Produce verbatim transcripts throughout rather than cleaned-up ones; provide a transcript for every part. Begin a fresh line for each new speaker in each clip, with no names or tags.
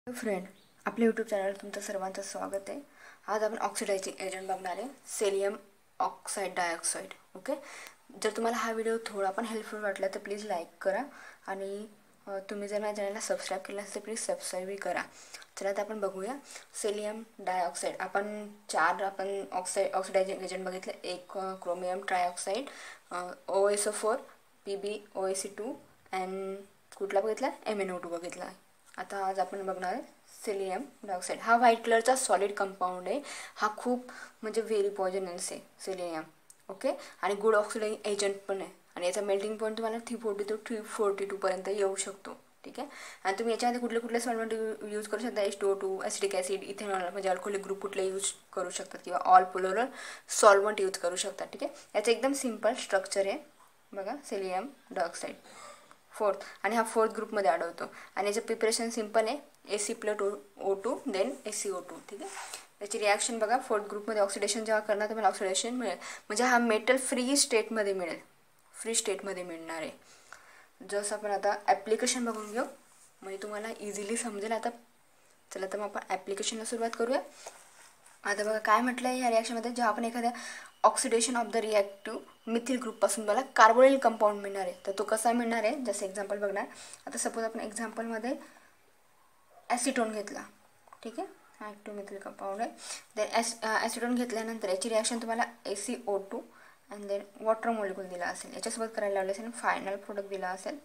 Friend, आपल्या YouTube चॅनलवर तुमचं सर्वांचं स्वागत आहे. आज आपण ऑक्सिडायझिंग एजंट बघणार आहे, सेलियम ऑक्साईड डायऑक्साईड. ओके, जर तुम्हाला हा व्हिडिओ थोडा पण हेल्पफुल वाटला तर प्लीज लाईक करा आणि तुम्ही जर माझ्या चॅनलला सबस्क्राईब केलं असेल तर प्लीज सबस्क्राईबही करा. चला तर आपण बघूया सेलियम डायऑक्साईड. आपण चार आपण ऑक्साईड ऑक्सिडायझिंग एजंट बघितले. एक chromium trioxide, O S O four, P B O A C two and कुठला बघितला, एम एन ओ टू बघितला. आता आज आपण बघणार आहे सेलियम डायऑक्साईड. हा व्हाईट कलरचा सॉलिड कंपाऊंड आहे. हा खूप म्हणजे व्हेरी पॉयझनस आहे सेलियम. ओके, आणि गुड ऑक्सिडायझिंग एजंट पण आहे आणि याचा मेल्टिंग पॉईंट तुम्हाला three forty two three forty टूपर्यंत येऊ शकतो. ठीक आहे, आणि तुम्ही याच्यामध्ये कुठले कुठले सॉल्वंट यूज करू शकता. H two O two, acetic acid, ethanol म्हणजे अल्कोहोलिक ग्रुप कुठले यूज करू शकतात किंवा ऑल पोलर सॉल्वंट यूज करू शकतात. ठीक आहे, याचं एकदम सिम्पल स्ट्रक्चर आहे बघा, सेलियम डायऑक्साईड फोर्थ, आणि हा फोर्थ ग्रुपमध्ये आढळतो. आणि याचं प्रिपरेशन सिम्पल आहे, A C plus O O two then A C O two. ठीक आहे, याची रिॲक्शन बघा, फोर्थ ग्रुपमध्ये ऑक्सिडेशन जेव्हा करणार तुम्हाला ऑक्सिडेशन मिळेल, म्हणजे हा मेटल फ्री स्टेटमध्ये मिळेल, फ्री स्टेटमध्ये मिळणार आहे. जसं आपण आता ॲप्लिकेशन बघून घेऊ म्हणजे तुम्हाला इझिली समजेल. आता चला तर मग आपण ॲप्लिकेशनला सुरुवात करूया. आता बघा काय म्हटलं आहे या रिॲक्शनमध्ये, जेव्हा आपण एखाद्या oxidation of the reactive methyl ग्रुपपासून मला कार्बोनिल कंपाऊंड मिळणार आहे. तर तो कसा मिळणार आहे, जसं एक्झाम्पल बघणार. आता सपोज आपण एक्झाम्पलमध्ये ॲसिटोन घेतला. ठीक आहे, हा ॲक्टिव्ह मिथिल कंपाऊंड आहे. देन ॲस ॲसिटोन घेतल्यानंतर याची रिॲक्शन तुम्हाला A C O two and then water molecule दिला असेल, याच्यासोबत करायला लावले असेल, फायनल प्रोडक्ट दिला असेल.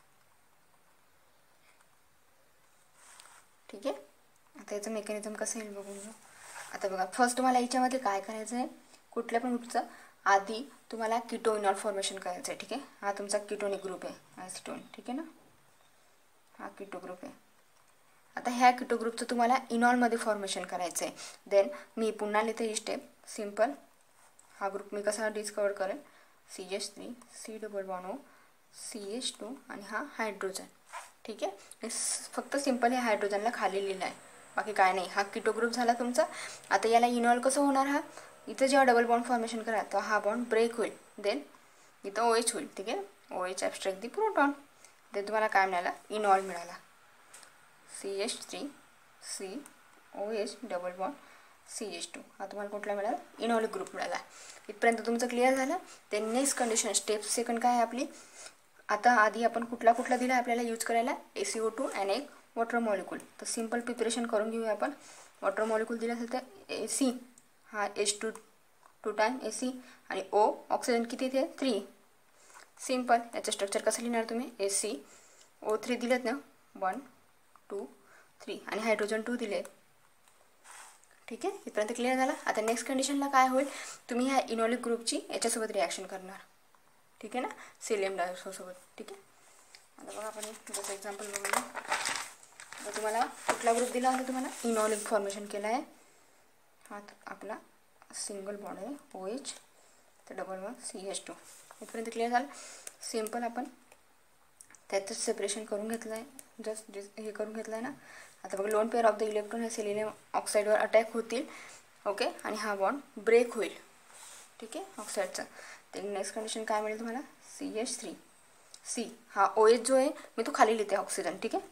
ठीक आहे, आता याचं मेकॅनिझम कसं येईल बघून घेऊ. आता बघा, फर्स्ट तुम्हाला याच्यामध्ये काय करायचं आहे, कुठल्या पण ग्रुपचं आधी तुम्हाला किटोइनॉल फॉर्मेशन करायचं आहे. ठीक आहे, हा तुमचा किटोनिक ग्रुप आहे ॲसिटोन. ठीक आहे ना, हा किटो ग्रुप आहे. आता ह्या किटो ग्रुपचं तुम्हाला इनॉलमध्ये फॉर्मेशन करायचं आहे. देन मी पुन्हा लिहिते ही स्टेप सिम्पल. हा ग्रुप मी कसा डिस्कवर करेल, C H three, C double bond O, C H two आणि हा हायड्रोजन. ठीक आहे, फक्त सिम्पल हे हायड्रोजनला खाली लिहिलं आहे, बाकी काय नाही. हा किटो ग्रुप झाला तुमचा. आता याला इनॉल कसं होणार, हा इथं जेव्हा डबल बॉन्ड फॉर्मेशन करा तर हा बॉन्ड ब्रेक होईल, देन इथं ओ एच होईल. ठीक आहे, O H abstract the proton, then तुम्हाला काय मिळाला, इनॉल मिळाला. C H three, C O H double bond C H two, हा तुम्हाला कुठला मिळाला, इनॉलिक ग्रुप मिळाला. इथपर्यंत तुमचं क्लिअर झालं. ते नेक्स्ट कंडिशन स्टेप सेकंड काय आहे आपली. आता आधी आपण कुठला कुठला दिला आपल्याला यूज करायला, ए सी ओ टू आणि एक वॉटर मॉलिक्यूल. तर सिम्पल प्रिपरेशन करून घेऊया आपण. वॉटर मॉलिक्यूल दिलं असेल तर ए सी, हा H two two time A C आणि ओ ऑक्सिजन किती इथे थ्री. सिम्पल, याचं स्ट्रक्चर कसं लिहिणार तुम्ही, ए सी ओ थ्री दिलेत ना, वन टू थ्री आणि हायड्रोजन टू दिले. ठीक आहे, इथपर्यंत क्लिअर झाला. आता नेक्स्ट कंडिशनला काय होईल, तुम्ही ह्या इनॉलिक ग्रुपची याच्यासोबत रिॲक्शन करणार. ठीक आहे ना, सेलियम डायऑक्साईडसोबत. ठीक आहे, आता बघा आपण जसं एक्झाम्पल बघूया. तर तुम्हाला कुठला ग्रुप दिला होता, तुम्हाला इनॉलिक फॉर्मेशन केला आहे. हा आपला सिंगल बॉन्ड आहे ओ एच, तर double one C H two. इथपर्यंत क्लिअर झालं. सिम्पल आपण त्यातच सेपरेशन करून घेतलं आहे, जस्ट हे करून घेतलं आहे ना. आता बघा, lone pair of the electron हे सेलियम ऑक्साईडवर अटॅक होतील. ओके, आणि हा बॉन्ड ब्रेक होईल. ठीक आहे, ऑक्साईडचा. ते नेक्स्ट कंडिशन काय मिळेल तुम्हाला, सी एच थ्री, सी हा ओ एच जो आहे मी तो खाली लिहिते ऑक्सिजन. ठीक आहे,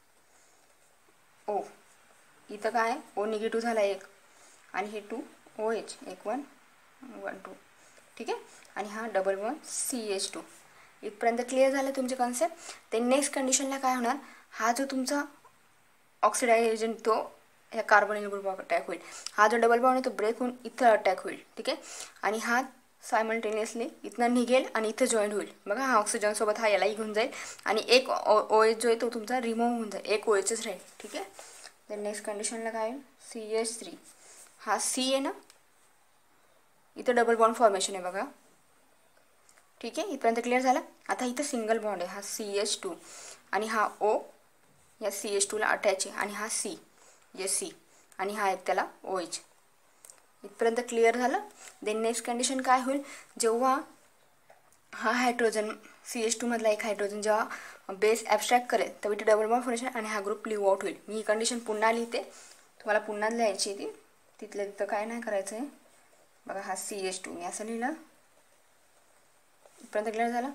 ओ इथं काय आहे, ओ निगेटिव्ह झाला एक आणि हे टू ओ एच, एक वन वन टू. ठीक आहे, आणि हा double one C H two. इथपर्यंत क्लिअर झालं तुमचे कॉन्सेप्ट. ते नेक्स्ट कंडिशनला काय होणार, हा जो तुमचा ऑक्सिडाइज एजंट तो ह्या कार्बोनिल ग्रुपवर अटॅक होईल. हा जो डबल बॉन्ड आहे तो ब्रेक होऊन इथं अटॅक होईल. ठीक आहे, आणि हा सायमल्टेनियसली इथनं निघेल आणि इथं जॉईंट होईल. बघा, हा ऑक्सिजनसोबत हा यालाही घेऊन जाईल आणि एक ओ ओ एच जो आहे तो तुमचा रिमूव्ह होऊन जाईल, एक ओ एचच राहील. ठीक आहे, तर नेक्स्ट कंडिशनला काय होईल, सी एच थ्री, हा सी आहे ना, इथं डबल बॉन्ड फॉर्मेशन आहे बघा. ठीक आहे, इथपर्यंत क्लिअर झालं. आता इथं सिंगल बॉन्ड आहे, हा सी एच टू आणि हा ओ या सी एच टूला अटॅच आहे आणि हा सी जे सी आणि हा एक त्याला ओ एच. इथपर्यंत क्लिअर झालं. देन नेक्स्ट कंडिशन काय होईल, जेव्हा हा हायड्रोजन सी एच टूमधला एक हायड्रोजन जेव्हा बेस ॲब्स्ट्रॅक्ट करेल तेव्हा इथे डबल बॉन्ड फॉर्मेशन आणि हा ग्रुप लिव्ह आउट होईल. मी ही कंडिशन पुन्हा लिहिते, तुम्हाला पुन्हा लिहायची आहे ती. तिथल्या तिथं काय नाही करायचं आहे बघा. हा सी एच टू मी असं लिहिलं. इथपर्यंत क्लिअर झालं.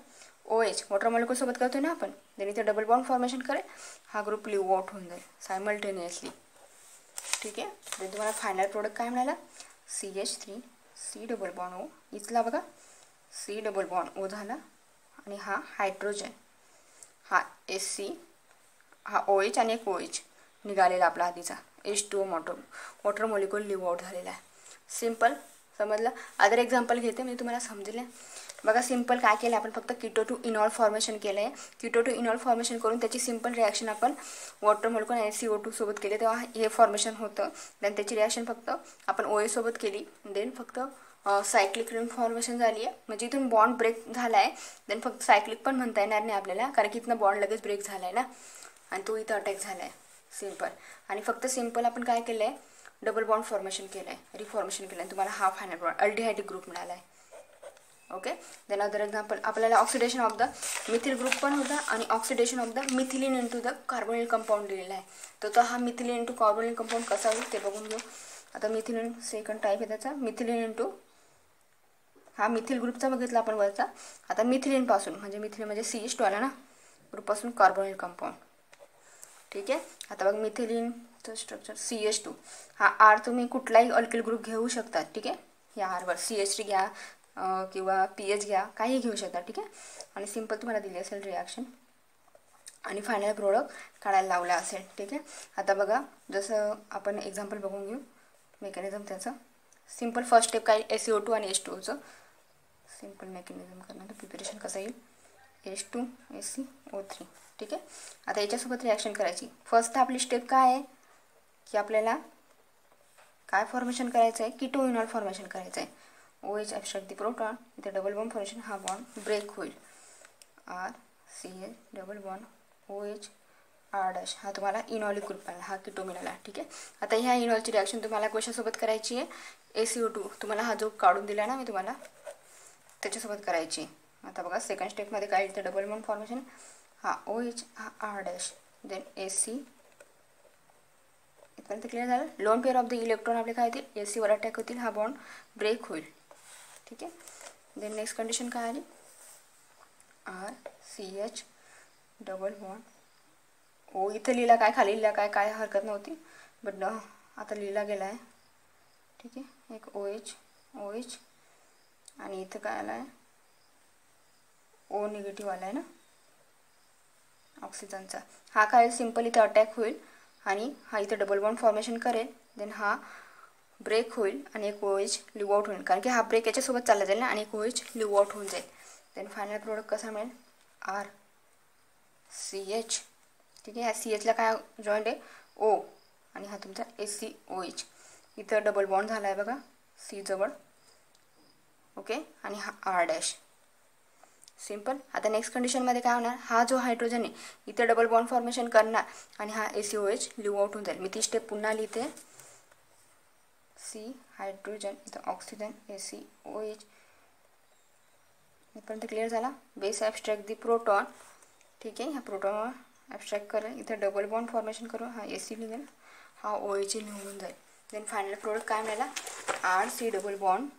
ओ एच वॉटर मॉलिक्यूलसोबत करतो ना आपण, देन इथे डबल बॉन्ड फॉर्मेशन करेल, हा ग्रुप लिव्ह आउट होऊन जाईल सायमल्टेनियसली. ठीक आहे. देन तुम्हाला फायनल प्रोडक्ट काय मिळाला, C H three C double bond O, इथला बघा सी डबल बॉन्ड ओ झाला आणि हा हायड्रोजन, हा एस सी, हा ओ एच आणि एक ओ एच निघालेला आपला आधीचा H two O water water molecule leave out झालेला आहे. सिम्पल समजलं. अदर एक्झाम्पल घेते मी तुम्हाला समजेल. बघा सिम्पल काय केलं आपण, फक्त किटो टू इनॉल फॉर्मेशन केलं आहे. किटो टू इनॉल फॉर्मेशन करून त्याची सिम्पल रिॲक्शन आपण वॉटर मॉलिक्यूल आणि सी ओ टू सोबत केले, तेव्हा हे फॉर्मेशन होतं. देन त्याची रिॲक्शन फक्त आपण ओ ए सोबत केली, देन फक्त सायक्लिक रिंग फॉर्मेशन झाली आहे. म्हणजे इथून बॉन्ड ब्रेक झाला आहे. देन फक्त सायक्लिक पण म्हणता येणार नाही आपल्याला, कारण की इथनं बॉन्ड लगेच ब्रेक झाला आहे ना, आणि तो इथं अटॅक झाला आहे. सिम्पल. आणि फक्त सिम्पल आपण काय केलं आहे, डबल बॉन्ड फॉर्मेशन केलं आहे, रिफॉर्मेशन केलं आहे, तुम्हाला हा फायनल बॉन्ड अल्डिहायडिक ग्रुप मिळाला आहे. ओके. देन अदर एक्झाम्पल आपल्याला oxidation of the methyl group पण होता आणि oxidation of the methylene into the carbonyl compound दिलेला आहे. तर तो हा मिथिलीन इंटू कार्बोनिल कंपाऊंड कसा होईल ते बघून घेऊ. आता मिथिलीन सेकंड टाईप आहे त्याचा, मिथिलीन इंटू हा मिथिल ग्रुपचा बघितला आपण वरचा. आता मिथिलीनपासून म्हणजे मिथिलीन म्हणजे सी एच टू आला ना ग्रुपपासून कार्बोनिल कंपाऊंड. ठीक आहे. आता बघ मिथिलीनचं स्ट्रक्चर सी एच टू, हा आर तुम्ही कुठलाही अल्किल ग्रुप घेऊ शकता. ठीक आहे. या आरवर सी एच टी घ्या किंवा पी एच घ्या, काही घेऊ शकता. ठीक आहे. आणि सिम्पल तुम्हाला दिली असेल रिॲक्शन आणि फायनल प्रोडक्ट काढायला लावला असेल. ठीक आहे. आता बघा जसं आपण एक्झाम्पल बघून घेऊ मेकॅनिझम त्याचं. सिम्पल फर्स्ट स्टेप काय, एस सी ओ टू आणि एच टू ओचं सिम्पल मेकॅनिझम करणार प्रिपरेशन कसं येईल, H two S C O three. ठीक आहे. आता याच्यासोबत रिॲक्शन करायची. फर्स्ट आपली स्टेप काय आहे की आपल्याला काय फॉर्मेशन करायचं आहे, किटो इनॉल फॉर्मेशन करायचं आहे. O H abstract the proton, इथे डबल बॉन्ड फॉर्मेशन, हा बॉन्ड ब्रेक होईल, R C H double bond O H R dash, हा तुम्हाला इनॉलिक ग्रुप मिळाला, हा किटो मिळाला. ठीक आहे. आता ह्या इनॉलची रिॲक्शन तुम्हाला कशासोबत करायची आहे, ए सी ओ टू तुम्हाला हा जो काढून दिला ना मी तुम्हाला त्याच्यासोबत करायची. आता बघा सेकंड स्टेपमध्ये काय इथे डबल बॉन्ड फॉर्मेशन, हा ओ एच हा R dash, then A C, इथपर्यंत क्लिअर झालं. Lone pair of the electron आपले काय होतील, ए सीवर अटॅक होतील, हा बॉन्ड ब्रेक होईल. ठीक आहे. देन नेक्स्ट कंडिशन काय आली, R C H double bond O, इथं लिहिला काय खाली लिहिला काय काय हरकत नव्हती, बट आता लिहिला गेला आहे. ठीक आहे. एक ओ एच ओ एच आणि इथं काय आला आहे, ओ निगेटिव्ह आला आहे ना ऑक्सिजनचा, हा काय सिम्पल इथं अटॅक होईल आणि हा इथं डबल बॉन्ड फॉर्मेशन करेल. देन हा ब्रेक होईल आणि एक ओ एच लिव्ह आउट होईल, कारण की हा ब्रेक याच्यासोबत चालला जाईल ना, आणि एक ओ एच लिव्ह आउट होऊन जाईल. देन फायनल प्रोडक्ट कसा मिळेल, आर सी एच. ठीक आहे. ह्या सी एचला काय जॉईंट आहे, ओ, आणि हा तुमचा एस सी ओ एच, इथं डबल बॉन्ड झाला आहे बघा सी जवळ. ओके. आणि हा आर डॅश. सिम्पल. आता नेक्स्ट कंडिशनमध्ये काय होणार, हा जो हायड्रोजन आहे इथे डबल बॉन्ड फॉर्मेशन करणार आणि हा A C O H leave out होऊन जाईल. मी ती स्टेप पुन्हा लिहिते, सी हायड्रोजन, इथं oxygen, A C O H, इथपर्यंत क्लिअर झाला. Base abstract the proton. ठीक आहे. ह्या प्रोटॉनवर ॲब्स्ट्रॅक्ट करेल, इथं डबल बॉन्ड फॉर्मेशन करू, हा ए सी लिहिल, हा ओ एच लिहून जाईल. देन फायनल प्रोडक्ट काय मिळाला, R C double bond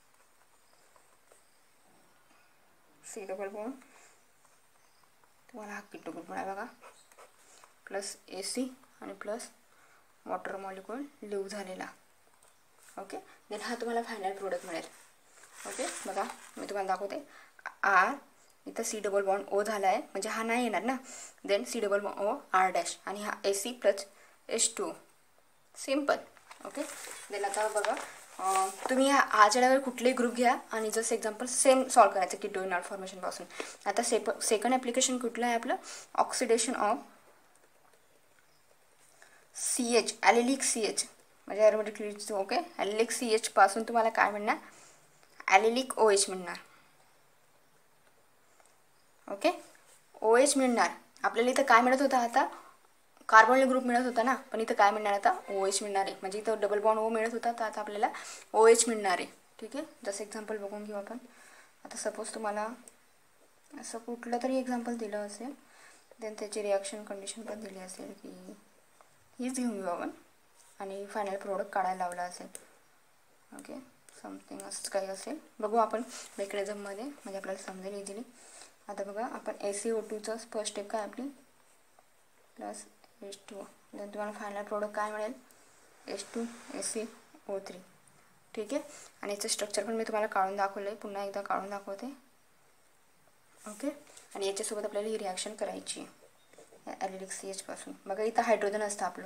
C double bond तुम्हाला हा किटो ग्रुप मिळाला बघा, प्लस ए सी आणि प्लस वॉटर मॉलिक्यूल लिव्ह झालेला. ओके. देन हा तुम्हाला फायनल प्रोडक्ट मिळेल. ओके. बघा मी तुम्हाला दाखवते, आर इथं सी डबल बॉन्ड ओ झाला आहे, म्हणजे हा नाही येणार ना, then C double bond O R dash आणि हा A C plus H two. Simple. Okay. Then आता बघा तुम्ही आजच्या लेवल कुठलेही ग्रुप घ्या आणि जसं एक्झाम्पल सेम सॉल्व करायचं किटो इनॉल फॉर्मेशनपासून. आता सेप सेकंड ॲप्लिकेशन कुठलं आहे आपलं, oxidation of C H, allylic C H, म्हणजे aromatic. Okay. Allylic C H पासून तुम्हाला काय मिळणार, ॲलिलिक ओ एच मिळणार. ओके. ओ एच मिळणार. आपल्याला इथं काय मिळत होतं, आता कार्बोनिल ग्रुप मिळत होता ना, पण इथं काय मिळणार, आता ओ एच मिळणार आहे. म्हणजे इथं डबल बॉन्ड ओ मिळत होता, तर आता आपल्याला ओ एच मिळणार आहे. ठीक आहे. जसं एक्झाम्पल बघून घेऊ आपण. आता सपोज तुम्हाला असं कुठलं तरी एक्झाम्पल दिलं असेल, देन त्याची रिॲक्शन कंडिशन पण दिली असेल की हीच घेऊन घेऊ आपण आणि फायनल प्रोडक्ट काढायला लावला असेल. ओके. समथिंग असंच काही असेल, बघू आपण मेकॅनिझममध्ये, म्हणजे आपल्याला समजेल इझिली. आता बघा आपण ए सी ओ टूचं फर्स्ट स्टेप काय आपली plus H two O, then तुम्हाला फायनल प्रोडक्ट काय मिळेल H two A C O three. ठीक आहे. आणि याचं स्ट्रक्चर पण मी तुम्हाला काढून दाखवलं आहे, पुन्हा एकदा काढून दाखवते. ओके. आणि याच्यासोबत आपल्याला ही रिॲक्शन करायची आहे ॲलिलिक सी एचपासून. बघा इथं हायड्रोजन असतं आपलं,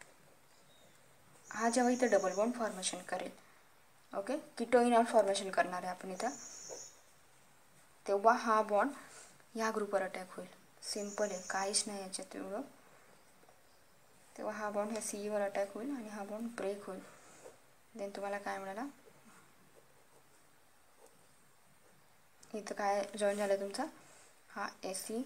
हा जेव्हा इथं डबल बॉन्ड फॉर्मेशन करेल, ओके, कीटोइनॉल फॉर्मेशन करणार आहे आपण इथं, तेव्हा हा बॉन्ड ह्या ग्रुपवर अटॅक होईल. सिम्पल आहे, काहीच नाही याच्यात एवढं. तेव्हा हा बॉन्ड ह्या सीवर अटॅक होईल आणि हा बॉन्ड ब्रेक होईल. देन तुम्हाला काय मिळाला, इथं काय जॉईन झालं तुमचा हा ए सी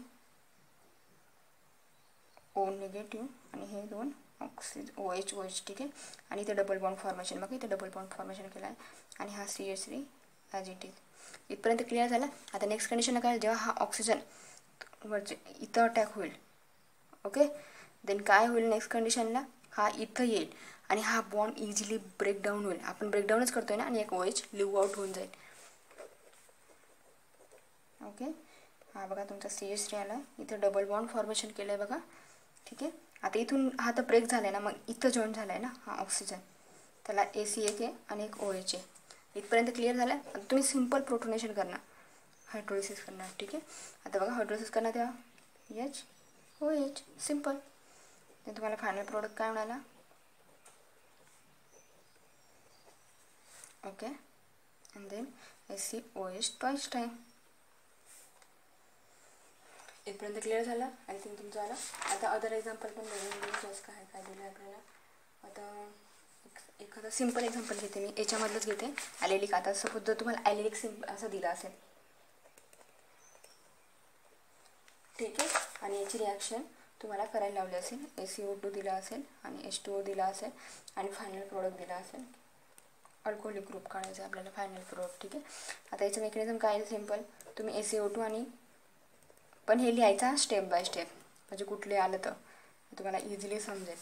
ओ निगेटिव्ह आणि हे दोन ऑक्सिज ओ एच ओ एच. ठीक आहे. आणि इथे डबल बॉन्ड फॉर्मेशन, बघा इथे डबल बॉन्ड फॉर्मेशन केलं आहे आणि हा C H three as it is. इथपर्यंत क्लिअर झाला. आता नेक्स्ट कंडिशन काय, जेव्हा हा ऑक्सिजन वरचे इथं अटॅक होईल, ओके, देन काय होईल नेक्स्ट कंडिशनला, हा इथं येईल आणि हा बॉन्ड इझिली ब्रेकडाऊन होईल. आपण ब्रेकडाऊनच करतोय ना, आणि एक ओ एच लिव्ह आउट होऊन जाईल. ओके. हा बघा तुमचा सी एच थ्री आला, इथं डबल बॉन्ड फॉर्मेशन केलं आहे बघा. ठीक आहे. आता इथून हा तर ब्रेक झाला आहे ना, मग इथं जॉईन झाला आहे ना हा ऑक्सिजन, त्याला ए सी एक आहे आणि एक ओ एच आहे. इथपर्यंत क्लिअर झालं आहे. आता तुम्ही सिम्पल प्रोटोनेशन करणार, हायड्रोलिसिस करणार. ठीक आहे. आता बघा हायड्रोलिसिस करणार तेव्हा एच ओ एच, सिम्पल. ते तुम्हाला फायनल प्रोडक्ट काय मिळाला, okay, and then A C O H twice time. इथपर्यंत क्लिअर झालं. आय थिंक तुमचं आलं. आता अदर एक्झाम्पल पण बघून घेऊ, जस्ट काय काय दिलं आहे आपल्याला. आता एखादं सिम्पल एक्झाम्पल घेते मी, याच्यामधलंच घेते ॲलिलिक. आता सपोज जर तुम्हाला ॲलिलिक सिम्प असं दिलं असेल, ठीक आहे, आणि याची रिॲक्शन तुम्हाला करायला लावली असेल, ए सी ओ टू दिला असेल आणि एच टू ओ दिला असेल आणि फायनल प्रोडक्ट दिला असेल, अल्कोहोलिक ग्रुप काढायचं आपल्याला फायनल प्रोडक्ट. ठीक आहे. आता याचं मेकॅनिझम काय आहे, सिम्पल. तुम्ही ए सी ओ टू आणि पण हे लिहायचा स्टेप बाय स्टेप, म्हणजे कुठले आलं तर तुम्हाला इझिली समजेल.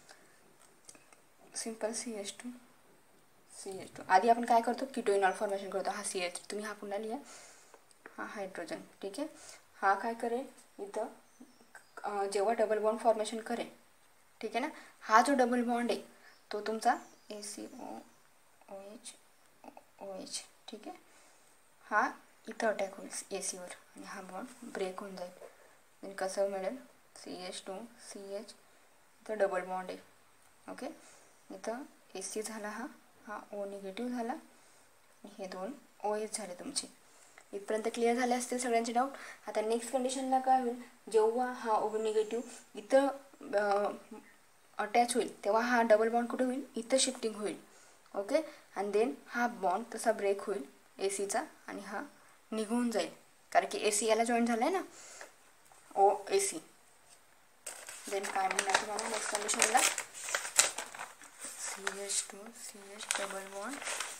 Simple C H two C H two. आधी आपण काय करतो, कीटोइनॉल फॉर्मेशन करतो. हा सी एच, तुम्ही हा पुन्हा लिहा, हा हायड्रोजन. ठीक आहे. हा काय करेल इथं जेव्हा डबल बॉन्ड फॉर्मेशन करेल, ठीक आहे ना, हा जो डबल बॉन्ड आहे तो तुमचा A C O O H O H. ठीक आहे. हा इथं अटॅक होईल ए सीवर आणि हा बॉन्ड ब्रेक होऊन जाईल. आणि कसं मिळेल, C H two C H, इथं डबल बॉन्ड आहे, ओके, इथं ए सी झाला, हा हा ओ निगेटिव्ह झाला आणि हे दोन ओ एच झाले तुमचे. इथपर्यंत क्लिअर झाले असतील सगळ्यांचे डाऊट. आता नेक्स्ट कंडिशनला काय होईल, जेव्हा हा ओ निगेटिव्ह इथं अटॅच होईल तेव्हा हा डबल बॉन्ड कुठे होईल, इथं शिफ्टिंग होईल, ओके, आणि देन हा बॉन्ड तसा ब्रेक होईल ए सीचा आणि हा निघून जाईल, कारण की ए सी याला जॉईन झाला आहे ना, ओ ए सी. देन काय म्हणणार तुम्हाला नेक्स्ट कंडिशनला, C H two C H double bond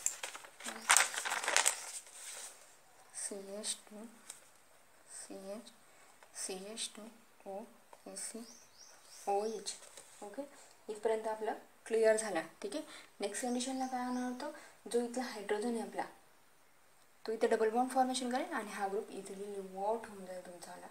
C H two C H C H two O A C O H. Okay. इथपर्यंत आपलं क्लिअर झालं. ठीक आहे. नेक्स्ट कंडिशनला काय होणार होतं, जो इथला हायड्रोजन आहे आपला, तो इथे डबल बॉन्ड फॉर्मेशन करेल आणि हा ग्रुप इझिली लिव्ह आउट होऊन जाईल तुमचा.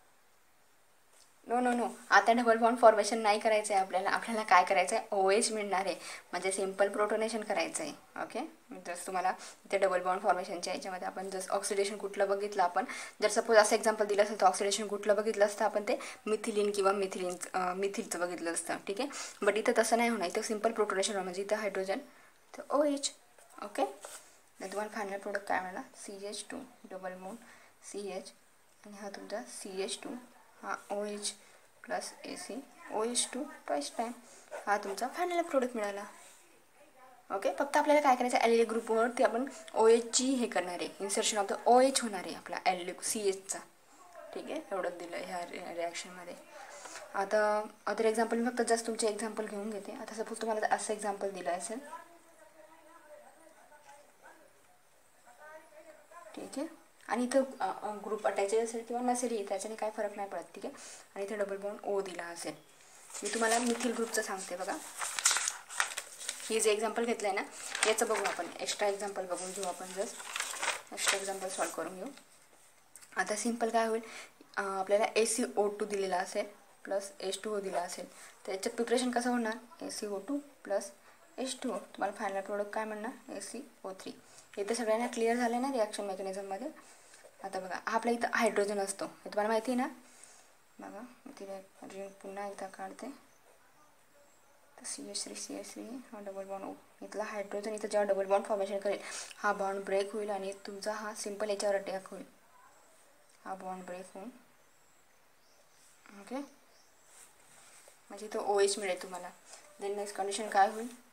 नो नो नो आता डबल बॉन्ड फॉर्मेशन नाही करायचं आहे आपल्याला. आपल्याला काय करायचं आहे, ओ एच मिळणार आहे, म्हणजे सिम्पल प्रोटोनेशन करायचं आहे. ओके. जसं तुम्हाला इथे डबल बॉन्ड फॉर्मेशनच्या याच्यामध्ये आपण जसं ऑक्सिडेशन कुठलं बघितलं, आपण जर सपोज असं एक्झाम्पल दिलं असेल तर ऑक्सिडेशन कुठलं बघितलं असतं आपण, ते मिथिलीन किंवा मिथिलीन मिथिलचं बघितलं असतं. ठीक आहे. बट इथं तसं नाही होणार, इथं सिम्पल प्रोटोनेशन म्हणजे इथं हायड्रोजन तर ओ एच. ओके. तर तुम्हाला फायनल प्रोडक्ट काय मिळाला, C H two double bond C H आणि हा तुमचा सी एच टू, हा O H plus A C O H two twice time, हा तुमचा फायनल प्रोडक्ट मिळाला. ओके. फक्त आपल्याला काय करायचं आहे, ॲलिलिक ग्रुपवरती आपण ओ एचची हे करणार आहे, insertion of the O H होणार आहे आपला ॲलिलिक सी एचचा. ठीक आहे. एवढंच दिलं ह्या रि रिॲक्शनमध्ये. आता अदर एक्झाम्पल मी फक्त जस्ट तुमचे एक्झाम्पल घेऊन घेते. आता सपोज तुम्हाला असं एक्झाम्पल दिलं असेल, ठीक आहे, आणि इथं ग्रुप अटॅचेड असेल किंवा नसेल त्याच्याने काय फरक नाही पडत. ठीक आहे. आणि इथे डबल बॉन्ड ओ दिला असेल, मी तुम्हाला मिथिल ग्रुपचं सांगते बघा. ही जे एक्झाम्पल घेतलं आहे ना, याचं बघू आपण, एक्स्ट्रा एक्झाम्पल बघून घेऊ आपण, जस्ट एक्स्ट्रा एक्झाम्पल सॉल्व करून घेऊ. आता सिम्पल काय होईल, आपल्याला ए सी ओ टू दिलेला असेल प्लस एच टू ओ दिला असेल, तर याचं प्रिपरेशन कसं होणार, A C O two plus H two O, तुम्हाला फायनल प्रोडक्ट काय म्हणणार, ए सी ओ थ्री. इथं सगळ्यांना क्लिअर झालं ना रिॲक्शन मेकॅनिझममध्ये. आता बघा हा आपल्या इथं हायड्रोजन असतो, हे तुम्हाला माहिती आहे ना. बघा तिथे रिंग पुन्हा एकदा काढते, तर C H three C H three हा डबल बॉन्ड ओ, इथला हायड्रोजन इथं जेव्हा डबल बॉन्ड फॉर्मेशन करेल, हा बॉन्ड ब्रेक होईल आणि तुमचा हा सिम्पल याच्यावर अटॅक होईल, हा बॉन्ड ब्रेक होऊन ओके, म्हणजे तो ओ एच मिळेल तुम्हाला. देन नेक्स्ट कंडिशन काय होईल,